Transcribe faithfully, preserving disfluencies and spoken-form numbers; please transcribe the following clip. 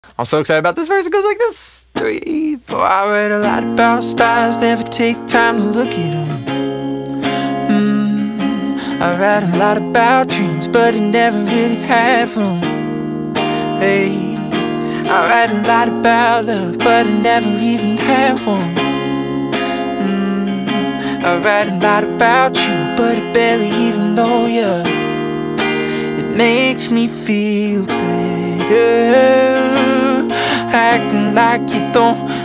I'm so excited about this verse. It goes like this. Three, four. I read a lot about stars, never take time to look at them. Mm, I read a lot about dreams, but I never really have them. Hey, I read a lot about love, but I never even had one. Mm, I read a lot about you, but I barely even know you. It makes me feel better, acting like you don't